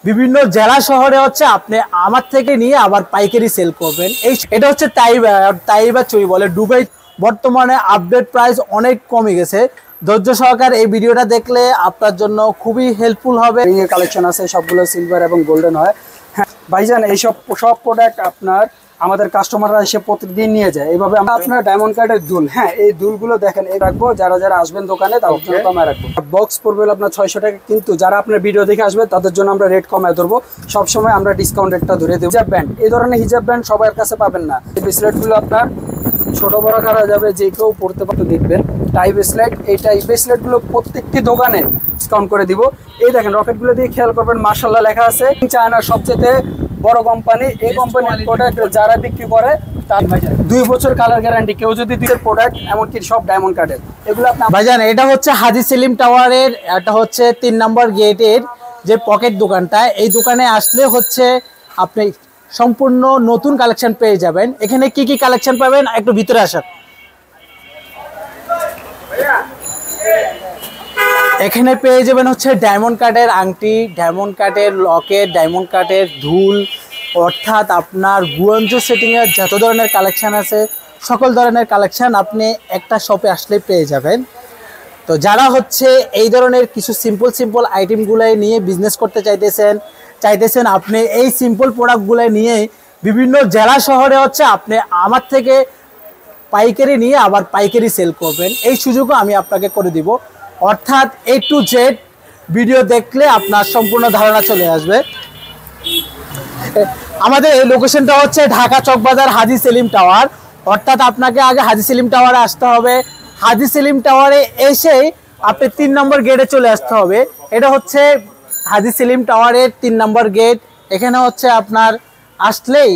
বিভিন্ন জেলা শহরে হচ্ছে আপনি আমার থেকে নিয়ে আবার পাইকারি সেল করবেন। এটা হচ্ছে তাইবা চুরি বলে দুবাই। বর্তমানে আপডেট প্রাইস অনেক কমে গেছে। ধৈর্য সহকার এই ভিডিওটা দেখলে আপনার জন্য খুবই হেল্পফুল হবে। রিং এর কালেকশন আছে, সবগুলো সিলভার এবং গোল্ডেন হয়। হ্যাঁ ভাইজান, এই সব প্রোডাক্ট আপনার আমাদের কাস্টমাররা এসে প্রতিদিন নিয়ে যায়। এইভাবে আপনার ডায়মন্ড কার্ডের দুল, হ্যাঁ এই দুলগুলো দেখেন, এই রাখবো যারা যারা আসবেন দোকানে তাদের জন্য কমায় রাখবো। বক্স পড়বে আপনার 600 টাকা, কিন্তু যারা আপনার ভিডিও দেখে আসবে তাদের জন্য আমরা রেট কমায় ধরবো। সবসময় আমরা ডিসকাউন্ট রেটটা ধরে দেবো। হিজাব ব্যান্ড, এই ধরনের হিজাব ব্যান্ড সবার কাছে পাবেন না। এই ব্রেসলেটগুলো আপনার ছোট বড় করা যাবে, যে কেউ পড়তে পারতে দেখবেন। টাই ব্রেসলেট, এই টাই ব্রেসলেটগুলো প্রত্যেকটি দোকানে ডিসকাউন্ট করে দিব। এই দেখেন রকেটগুলো দিয়ে খেয়াল করবেন, মাশাআল্লাহ লেখা আছে। চায়নার সবচেয়ে বড় কোম্পানি, এই কোম্পানির প্রোডাক্ট যারা বিক্রি করে তার 2 বছর কালার গ্যারান্টি। কেউ যদি দুইয়ের প্রোডাক্ট, এমনকি সব ডায়মন্ড কার্ডের, এগুলো আপনার ভাইজান এটা হচ্ছে হাজী সেলিম টাওয়ারের, এটা হচ্ছে 3 নম্বর গেটের যে পকেট দোকানটা। এই দোকানে আসলে হচ্ছে আপনি সম্পূর্ণ নতুন কালেকশন পেয়ে যাবেন। এখানে কি কি কালেকশন পাবেন একটু ভিতরে আসেন। এখানে পেয়ে যাবেন হচ্ছে ডায়মন্ড কাটের আংটি, ডায়মন্ড কাটের লকেট, ডায়মন্ড কাটের দুল, অর্থাৎ আপনার গুয়ঞ্জ সেটিংয়ের যত ধরনের কালেকশান আছে সকল ধরনের কালেকশান আপনি একটা শপে আসলে পেয়ে যাবেন। তো যারা হচ্ছে এই ধরনের কিছু সিম্পল আইটেমগুলো নিয়ে বিজনেস করতে চাইতেছেন আপনি এই সিম্পল প্রোডাক্টগুলো নিয়ে বিভিন্ন জেলা শহরে হচ্ছে আপনি আমার থেকে পাইকারি নিয়ে আবার পাইকারি সেল করবেন, এই সুযোগও আমি আপনাকে করে দিব। অর্থাৎ A to Z ভিডিও দেখলে আপনার সম্পূর্ণ ধারণা চলে আসবে। আমাদের এই লোকেশনটা হচ্ছে ঢাকা চকবাজার হাজী সেলিম টাওয়ার। অর্থাৎ আপনাকে আগে হাজী সেলিম টাওয়ারে আসতে হবে। হাজী সেলিম টাওয়ারে এসেই আপনি 3 নম্বর গেটে চলে আসতে হবে। এটা হচ্ছে হাজী সেলিম টাওয়ারের 3 নম্বর গেট। এখানে হচ্ছে আপনার আসলেই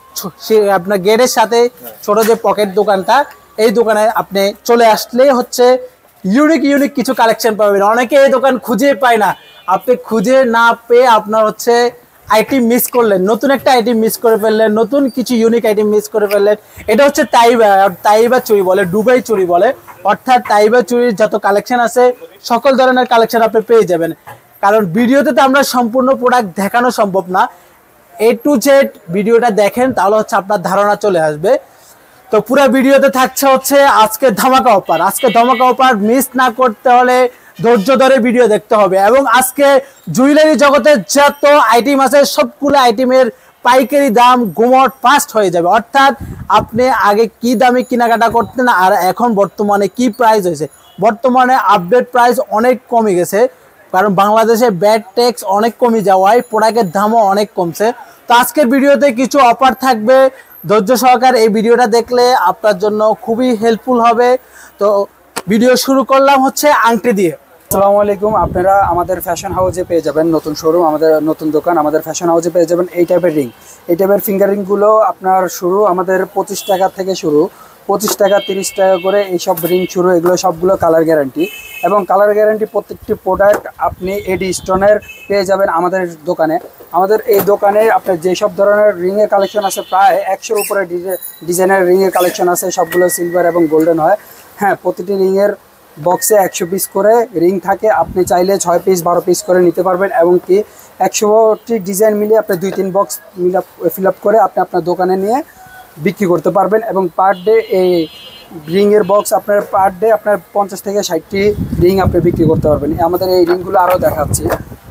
আপনার গেটের সাথে ছোট যে পকেট দোকানটা, এই দোকানে আপনি চলে আসলেই হচ্ছে ইউনিক কিছু কালেকশন পাবেন। অনেকে এই দোকান খুঁজে পায় না, আপনি খুঁজে না পেয়ে আপনার হচ্ছে আইটেম মিস করলেন, নতুন একটা আইটেম মিস করে ফেললেন, নতুন কিছু ইউনিক আইটেম মিস করে ফেললেন। এটা হচ্ছে তাইবা চুরি বলে, দুবাই চুরি বলে। অর্থাৎ তাইবা চুরির যত কালেকশন আছে সকল ধরনের কালেকশন আপনি পেয়ে যাবেন। কারণ ভিডিওতে তো আমরা সম্পূর্ণ প্রোডাক্ট দেখানো সম্ভব না। A to Z ভিডিওটা দেখেন তাহলে হচ্ছে আপনার ধারণা চলে আসবে। তো পুরো ভিডিওতে থাকছে হচ্ছে আজকে ধামাকা অফার। আজকে ধামাকা অফার মিস না করতে হলে ধৈর্য ধরে ভিডিও দেখতে হবে। এবং আজকে জুয়েলারি জগতের যত আইটেম আছে সবগুলো আইটেমের পাইকারি দাম গুমট ফাস্ট হয়ে যাবে। অর্থাৎ আপনি আগে কি দামে কেনাকাটা করতেন আর এখন বর্তমানে কি প্রাইস হয়েছে। বর্তমানে আপডেট প্রাইস অনেক কমে গেছে, কারণ বাংলাদেশে ব্যাড ট্যাক্স অনেক কমে যাওয়ায় প্রোডাক্টের দামও অনেক কমছে। তো আজকের ভিডিওতে কিছু অফার থাকবে, ধৈর্য সহকার এই ভিডিওটা দেখলে আপনার জন্য খুবই হেল্পফুল হবে। তো ভিডিও শুরু করলাম হচ্ছে আংটি দিয়ে। আসসালামু আলাইকুম। আপনারা আমাদের ফ্যাশন হাউসে পেয়ে যাবেন নতুন শোরুম, আমাদের নতুন দোকান। আমাদের ফ্যাশন হাউসে পেয়ে যাবেন এই টাইপের রিং, এই টাইপের ফিঙ্গার রিংগুলো আপনার শুরু আমাদের 25 টাকা থেকে শুরু, 25 টাকা 30 টাকা করে এইসব রিং শুরু। এগুলো সবগুলো কালার গ্যারান্টি, এবং কালার গ্যারান্টি প্রত্যেকটি প্রোডাক্ট আপনি এডি স্টোনের পেয়ে যাবেন আমাদের দোকানে। আমাদের এই দোকানে আপনার যেসব ধরনের রিংয়ের কালেকশন আছে, প্রায় 100-এর উপরে ডিজাইনের রিংয়ের কালেকশন আছে, সবগুলো সিলভার এবং গোল্ডেন হয়। হ্যাঁ, প্রতিটি রিংয়ের বক্সে 100 পিস করে রিং থাকে। আপনি চাইলে 6 পিস 12 পিস করে নিতে পারবেন, এবং কি 100টি ডিজাইন মিলিয়ে আপনি 2-3 বক্স ফিল আপ করে আপনি আপনার দোকানে নিয়ে বিক্রি করতে পারবেন। এবং পার ডে এই রিংয়ের বক্স আপনার পার ডে আপনার 50 থেকে 60টি রিং আপনি বিক্রি করতে পারবেন। আমাদের এই রিংগুলো আরও দেখাচ্ছি।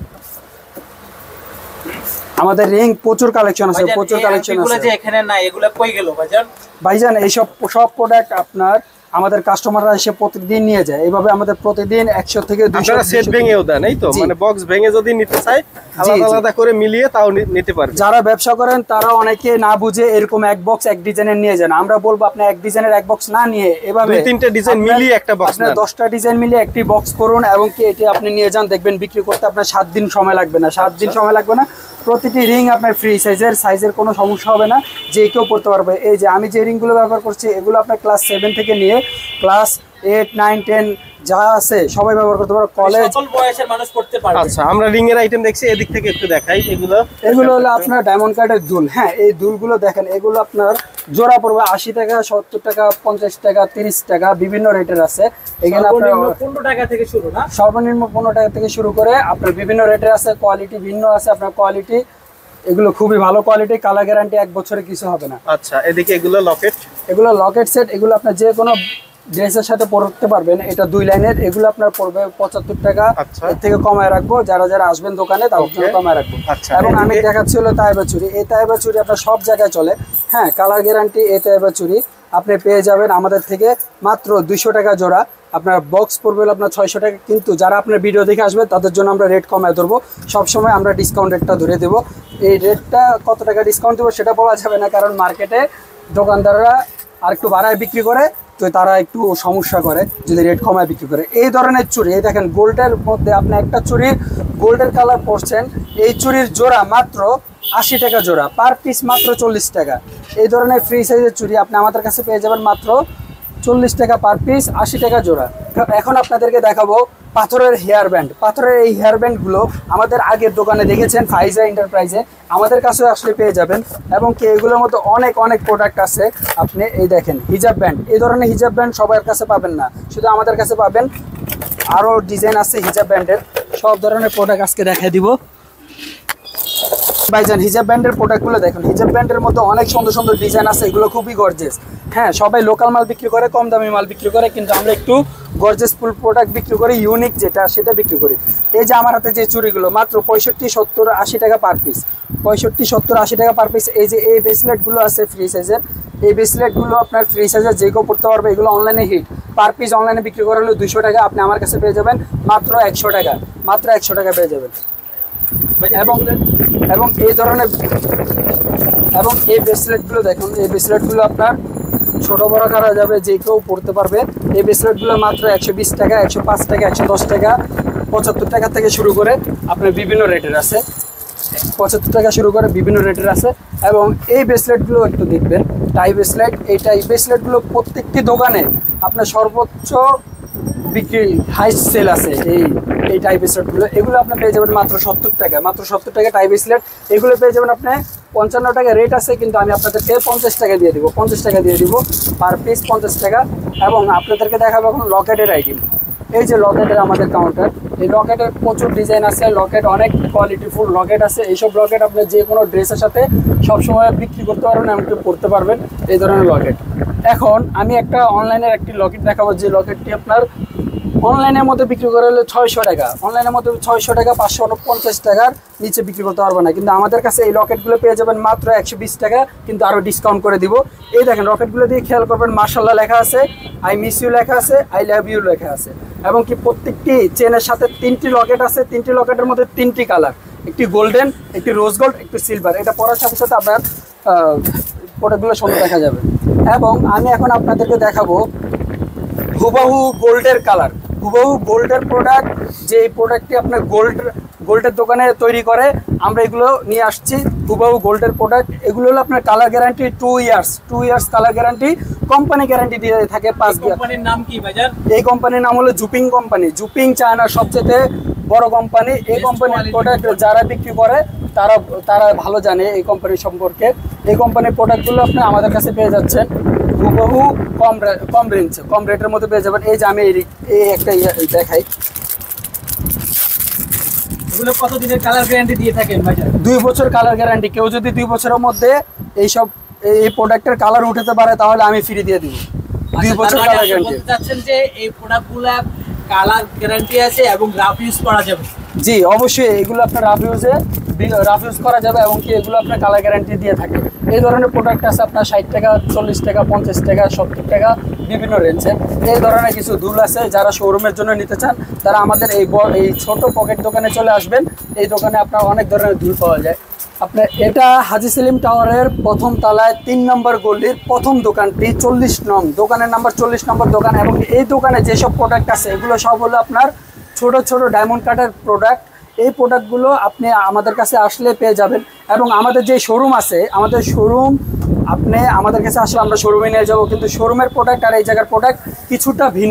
আমাদের রিং প্রচুর কালেকশন আছে, প্রচুর কালেকশন আছে। এখানে না এগুলো কই গেল ভাইজান? এই সব প্রোডাক্ট আপনার আমাদের কাস্টমাররা এসে প্রতিদিন নিয়ে যায়। এইভাবে আমাদের প্রতিদিন 100 থেকে 200 সেট ভেঙেও দেন, এই তো মানে বক্স ভেঙে যদি নিতে চাই আলাদা আলাদা করে মিলিয়ে তাও নিতে পারবে। যারা ব্যবসা করেন তারা অনেকে না বুঝে এরকম এক বক্স এক ডিজাইনের নিয়ে যান। আমরা বলবো আপনি এক ডিজাইনের এক বক্স না নিয়ে এভাবে 2-3টা ডিজাইন মিলিয়ে একটা বক্স, আপনি 10টা ডিজাইন মিলিয়ে একটি বক্স করুন, এবং কি এটি আপনি নিয়ে যান, দেখবেন বিক্রি করতে আপনার 7 দিন সময় লাগবে না। 7 দিন সময় লাগবে না। প্রতিটি রিং আপনার ফ্রি সাইজের কোনো সমস্যা হবে না, যে কেউ পড়তে পারবে। এই যে আমি যে রিংগুলো ব্যবহার করছি এগুলো আপনার ক্লাস 7 থেকে নিয়ে ক্লাস 8, 9, 10 যা আছে সবাই ব্যবহার করতে পারবে, কলেজ সকল বয়সের মানুষ পড়তে পারবে। আচ্ছা, আমরা রিং এর আইটেম দেখছি, এদিক থেকে একটু দেখাই। এগুলো হলো আপনার ডায়মন্ড কার্ডের দুল। হ্যাঁ, এই দুলগুলো দেখেন, এগুলো আপনার জোড়া পড়বে 80 টাকা, 70 টাকা, 50 টাকা, 30 টাকা, বিভিন্ন রেটের আছে। এখানে আপনার 15 টাকা থেকে শুরু না? সর্বনিম্ন 15 টাকা থেকে শুরু করে আপনার বিভিন্ন রেটের আছে, কোয়ালিটি ভিন্ন আছে। আপনার কোয়ালিটি এগুলো খুবই ভালো কোয়ালিটি, কালার গ্যারান্টি 1 বছরে কিছু হবে না। আচ্ছা, এদিকে এগুলো লকেট, এগুলো লকেট সেট, এগুলো আপনার যে কোনো ড্রেসের সাথে পরতে পারবেন। এটা 2 লাইনের, এগুলো আপনার পড়বে 75 টাকা। এর থেকে কমায় রাখবো, যারা যারা আসবেন দোকানে তাদের জন্য কমায় রাখবো। এবং আমি দেখাচ্ছি হলো তাইবা চুড়ি। এই তাইবা চুড়ি আপনার সব জায়গায় চলে, হ্যাঁ, কালার গ্যারান্টি। এই তাইবা চুড়ি আপনি পেয়ে যাবেন আমাদের থেকে মাত্র 200 টাকা জোড়া। আপনার বক্স পড়বে হলো আপনার 600 টাকা। কিন্তু যারা আপনার ভিডিও দেখে আসবে তাদের জন্য আমরা রেট কমায় ধরবো, সবসময় আমরা ডিসকাউন্ট রেটটা ধরে দেবো। এই রেটটা কত টাকা ডিসকাউন্ট দেবো সেটা বলা যাবে না, কারণ মার্কেটে দোকানদাররা আর একটু বাড়ায় বিক্রি করে, তো তারা একটু সমস্যা করে যদি রেট কমায় বিক্রি করে। এই ধরনের চুড়ি, এই দেখেন গোল্ডের মধ্যে আপনি একটা চুড়ি গোল্ডের কালার পরছেন, এই চুড়ির জোড়া মাত্র 80 টাকা জোড়া, পার পিস মাত্র 40 টাকা। এই ধরনের ফ্রি সাইজের চুড়ি আপনি আমাদের কাছে পেয়ে যাবেন মাত্র 40 টাকা পার পিস, 80 টাকা জোড়া। এখন আপনাদেরকে দেখাবো পাথরের হেয়ার ব্যান্ড। পাথরের এই হেয়ার ব্যান্ডগুলো আমাদের আগের দোকানে দেখেছেন ফাইজা এন্টারপ্রাইজে, আমাদের কাছেও আসলে পেয়ে যাবেন। এবং কি এগুলোর মধ্যে অনেক অনেক প্রোডাক্ট আছে। আপনি এই দেখেন হিজাব ব্যান্ড, এই ধরনের হিজাব ব্যান্ড সবার কাছে পাবেন না, শুধু আমাদের কাছে পাবেন। আরও ডিজাইন আছে হিজাব ব্যান্ডের, সব ধরনের প্রোডাক্ট আজকে দেখাই দিব। ভাইজান হিজাব ব্যান্ডের প্রোডাক্টগুলো দেখুন, হিজাব ব্যান্ডের মধ্যে অনেক সুন্দর সুন্দর ডিজাইন আছে, এগুলো খুবই গর্জিয়াস। হ্যাঁ, সবাই লোকাল মাল বিক্রি করে, কম দামি মাল বিক্রি করে, কিন্তু আমরা একটু গর্জিয়াস ফুল প্রোডাক্ট বিক্রি করি, ইউনিক যেটা সেটা বিক্রি করি। এই যে আমার হাতে যে চুড়িগুলো মাত্র 65, 70, 80 টাকা পার পিস, 65, 70, 80 টাকা পার পিস। এই যে এই ব্রেসলেটগুলো আছে ফ্রি সাইজের, এই ব্রেসলেটগুলো আপনার ফ্রি সাইজের যে কেউ পড়তে পারবে। এগুলো অনলাইনে হিট, পার পিস অনলাইনে বিক্রি করা হলো 200 টাকা, আপনি আমার কাছে পেয়ে যাবেন মাত্র 100 টাকা, মাত্র 100 টাকা পেয়ে যাবেন। এবং এই ধরনের এবং এই ব্রেসলেটগুলো দেখুন, এই ব্রেসলেটগুলো আপনার ছোট বড় করা যাবে, যে কেউ পড়তে পারবে। এই ব্রেসলেটগুলো মাত্র 120 টাকা, 105 টাকা, 110 টাকা, 75 টাকা থেকে শুরু করে আপনার বিভিন্ন রেটের আছে। 75 টাকা শুরু করে বিভিন্ন রেটের আছে। এবং এই ব্রেসলেটগুলো একটু দেখবেন, টাই ব্রেসলেট। এই টাই ব্রেসলেটগুলো প্রত্যেকটি দোকানে আপনার সর্বোচ্চ বিক্রি হাই সেল আছে। এই টাই ব্রেসলেটগুলো, এগুলো আপনি পেয়ে যাবেন মাত্র 70 টাকা, মাত্র 70 টাকা টাই ব্রেসলেট। এগুলো পেয়ে যাবেন আপনি 55 টাকা রেট আছে, কিন্তু আমি আপনাদেরকে 50 টাকা দিয়ে দিব, 50 টাকা দিয়ে দিব পার পিস, 50 টাকা। এবং আপনাদেরকে দেখাবো এখন লকেটের আইটেম। এই যে লকেটের আমাদের কাউন্টার, এই লকেটের প্রচুর ডিজাইন আছে, লকেট অনেক কোয়ালিটিফুল লকেট আছে। এইসব লকেট আপনি যে কোনো ড্রেসের সাথে সবসময় বিক্রি করতে পারবেন, এমনকি পরতে পারবেন এই ধরনের লকেট। এখন আমি একটা অনলাইনের একটি লকেট দেখাবো, যে লকেটটি আপনার অনলাইনের মধ্যে বিক্রি করা হলে 600 টাকা, অনলাইনের মধ্যে 600 টাকা, 550 টাকার নিচে বিক্রি করতে পারবো না। কিন্তু আমাদের কাছে এই লকেটগুলো পেয়ে যাবেন মাত্র 120 টাকা, কিন্তু আরও ডিসকাউন্ট করে দিব। এই দেখেন লকেটগুলো দিয়ে খেয়াল করবেন, মাশাআল্লাহ লেখা আছে, আই মিস ইউ লেখা আছে, আই লাভ ইউ লেখা আছে। এবং কি প্রত্যেকটি চেনের সাথে 3টি লকেট আছে, 3টি লকেটের মধ্যে 3টি কালার, একটি গোল্ডেন, একটি রোজ গোল্ড, একটি সিলভার। এটা পরার সাথে সাথে আপনার প্রোডাক্টগুলো সুন্দর দেখা যাবে। এবং আমি এখন আপনাদেরকে দেখাবো হুবাহু গোল্ডের কালার, হুবাহু গোল্ডের প্রোডাক্ট। যে এই প্রোডাক্টটি আপনার গোল্ডের দোকানে তৈরি করে, আমরা এগুলো নিয়ে আসছি হুবাহু গোল্ডের প্রোডাক্ট। এগুলো হলো আপনার colour guarantee 2 years colour guarantee, company guarantee দিয়ে থাকে 5 ইয়ার। কোম্পানির নাম কি ভাইজান? এই কোম্পানির নাম হলো জুপিং কোম্পানি। জুপিং চায়নার সবচেয়ে বড় কোম্পানি। এই কোম্পানির প্রোডাক্ট যারা বিক্রি করে তারা ভালো জানে এই কোম্পানি সম্পর্কে। এই কোম্পানির প্রোডাক্টগুলো আপনি আমাদের কাছে পেয়ে যাচ্ছেন হুবহু কম রেটের মধ্যে পেয়ে যাবেন। এই যে আমি এই একটা দেখাই, এগুলো কতদিনের কালার গ্যারান্টি দিয়ে থাকেন ভাইজান? 2 বছর কালার গ্যারান্টি। কেউ যদি 2 বছরের মধ্যে এই প্রোডাক্টের কালার উঠাতে পারে তাহলে আমি ফ্রি দিয়ে দিব। 2 বছর কালার গ্যারান্টি। বলতে চাচ্ছেন যে এই প্রোডাক্টগুলো কালার গ্যারান্টি আছে এবং রাফ ইউজ করা যাবে? জি অবশ্যই, এগুলো আপনার রাফ ইউজ করা যাবে এবং কি এগুলো আপনার কালার গ্যারান্টি দিয়ে থাকে। এই ধরনের প্রোডাক্ট আছে আপনার 60 টাকা, 40 টাকা, 50 টাকা, 70 টাকা, বিভিন্ন রেঞ্জে। এই ধরনের কিছু দুল আছে, যারা শোরুমের জন্য নিতে চান তারা আমাদের এই ছোট পকেট দোকানে চলে আসবেন। এই দোকানে আপনার অনেক ধরনের দুল পাওয়া যায়। আপনার এটা হাজী সেলিম টাওয়ারের প্রথম তলায় 3 নম্বর গলির প্রথম দোকানটি, 40 নং দোকানের নাম্বার, 40 নম্বর দোকান। এবং এই দোকানে যেসব প্রোডাক্ট আছে এগুলো সব হলো আপনার ছোট ছোট ডায়মন্ড কাটের প্রোডাক্ট। এই প্রোডাক্টগুলো আপনি আমাদের কাছে আসলে পেয়ে যাবেন। এবং আমাদের যে শোরুম আছে, আমাদের শোরুম আপনি আমাদের কাছে আসলে আমরা শোরুমে নিয়ে যাবো, কিন্তু শোরুমের প্রোডাক্ট আর এই জায়গার প্রোডাক্ট কিছুটা ভিন্ন।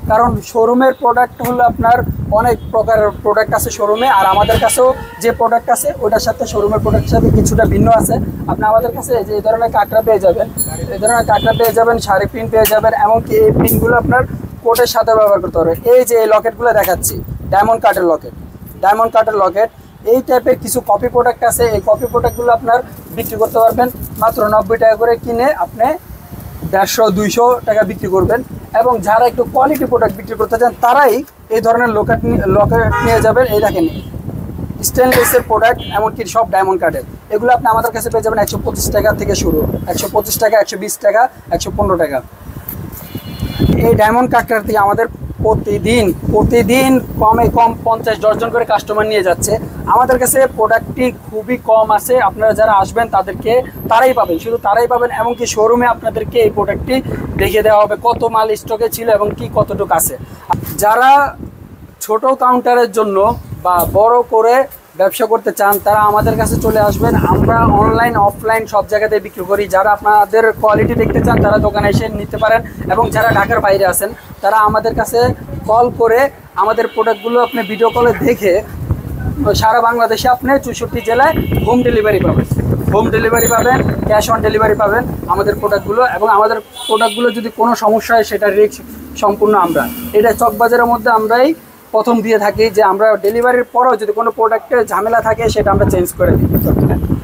কারণ শোরুমের প্রোডাক্ট হলো আপনার অনেক প্রকার প্রোডাক্ট আছে শোরুমে, আর আমাদের কাছেও যে প্রোডাক্ট আছে ওটার সাথে শোরুমের প্রোডাক্টের সাথে কিছুটা ভিন্ন আছে। আপনি আমাদের কাছে যে এই ধরনের কাঁকড়া পেয়ে যাবেন, এই ধরনের কাঁকড়া পেয়ে যাবেন, শাড়ি পিন পেয়ে যাবেন, এমনকি এই পিনগুলো আপনার কোটের সাথে ব্যবহার করতে পারবেন। এই যে এই লকেটগুলো দেখাচ্ছি, ডায়মন্ড কাটের লকেট, ডায়মন্ড কাটের লকেট, এই টাইপের কিছু কপি প্রোডাক্ট আছে। এই কপি প্রোডাক্টগুলো আপনার বিক্রি করতে পারবেন মাত্র 90 টাকা করে কিনে আপনি 150-200 টাকা বিক্রি করবেন। এবং যারা একটু কোয়ালিটি প্রোডাক্ট বিক্রি করতে চান তারাই এই ধরনের লকেট নিয়ে যাবেন। এই দেখেন স্টেনলেসের প্রোডাক্ট, এমনকি সব ডায়মন্ড কাটের, এগুলো আপনি আমাদের কাছে পেয়ে যাবেন 125 টাকা থেকে শুরু, 125 টাকা, 120 টাকা, 115 টাকা। এই ডায়মন্ড কাটটার থেকে আমাদের প্রতিদিন কমে কম 50 ডজন করে কাস্টমার নিয়ে যাচ্ছে। আমাদের কাছে প্রোডাক্টটি খুবই কম আছে, আপনারা যারা আসবেন তারাই পাবেন, শুধু তারাই পাবেন। এমনকি শোরুমে আপনাদেরকে এই প্রোডাক্টটি দেখিয়ে দেওয়া হবে কত মাল স্টকে ছিল এবং কি কতটুকু আছে। যারা ছোট কাউন্টারের জন্য বা বড় করে ব্যবসা করতে চান তারা আমাদের কাছে চলে আসবেন। আমরা অনলাইন অফলাইন সব জায়গাতে বিক্রি করি। যারা আপনাদের কোয়ালিটি দেখতে চান তারা দোকানে এসে নিতে পারেন, এবং যারা ঢাকার বাইরে আছেন তারা আমাদের কাছে কল করে আমাদের প্রোডাক্টগুলো আপনি ভিডিও কলে দেখে সারা বাংলাদেশে আপনি 64 জেলায় হোম ডেলিভারি পাবেন, ক্যাশ অন ডেলিভারি পাবেন আমাদের প্রোডাক্টগুলো। এবং আমাদের প্রোডাক্টগুলো যদি কোনো সমস্যা হয় সেটা রিস্ক সম্পূর্ণ আমরা, এটা চকবাজারের মধ্যে আমরাই প্রথম দিয়ে থাকি যে আমরা ডেলিভারির পরেও যদি কোনো প্রোডাক্টের ঝামেলা থাকে সেটা আমরা চেঞ্জ করে দিই।